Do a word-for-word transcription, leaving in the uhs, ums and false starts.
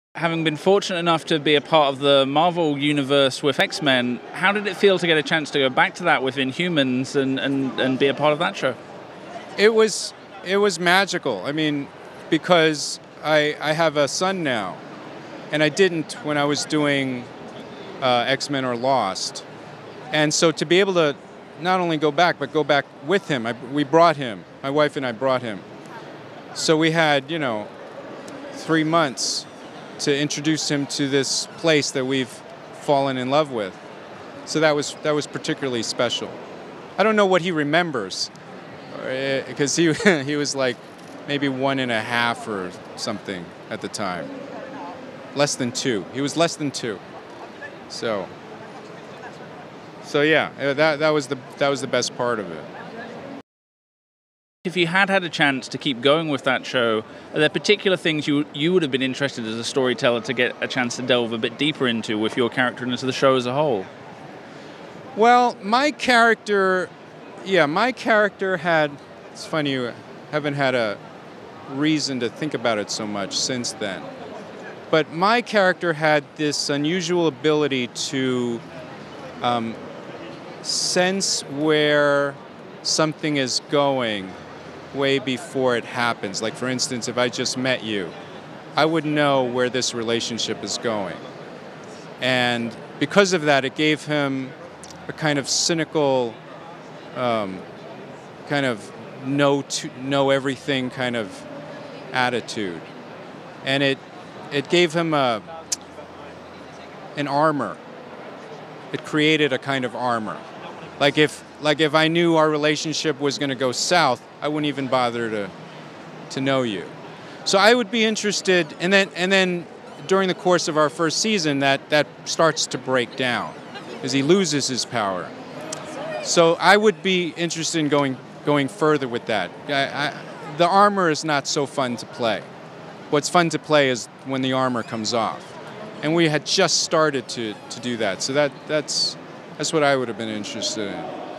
Having been fortunate enough to be a part of the Marvel universe with X-Men, how did it feel to get a chance to go back to that with Inhumans and, and, and be a part of that show? It was it was magical. I mean, because I I have a son now, and I didn't when I was doing uh, X-Men or Lost, and so to be able to not only go back but go back with him, I, we brought him. My wife and I brought him. So we had you know three months to introduce him to this place that we've fallen in love with. So that was that was particularly special. I don't know what he remembers, because he he was like maybe one and a half or something at the time. Less than two. He was less than two. So so yeah, that that was the that was the best part of it. If you had had a chance to keep going with that show, are there particular things you you would have been interested as a storyteller to get a chance to delve a bit deeper into with your character and into the show as a whole? Well, my character, yeah, my character had, it's funny, you haven't had a reason to think about it so much since then. But my character had this unusual ability to um, sense where something is going way before it happens. Like, for instance, if I just met you, I would know where this relationship is going. And because of that, it gave him a kind of cynical, um, kind of know to, know everything kind of attitude. And it it gave him a an armor. It created a kind of armor. Like if like if I knew our relationship was going to go south, I wouldn't even bother to to know you. So I would be interested, and then and then during the course of our first season, that that starts to break down as he loses his power. So I would be interested in going going further with that. I, I, the armor is not so fun to play. What's fun to play is when the armor comes off, and we had just started to to do that. So that that's that's what I would have been interested in.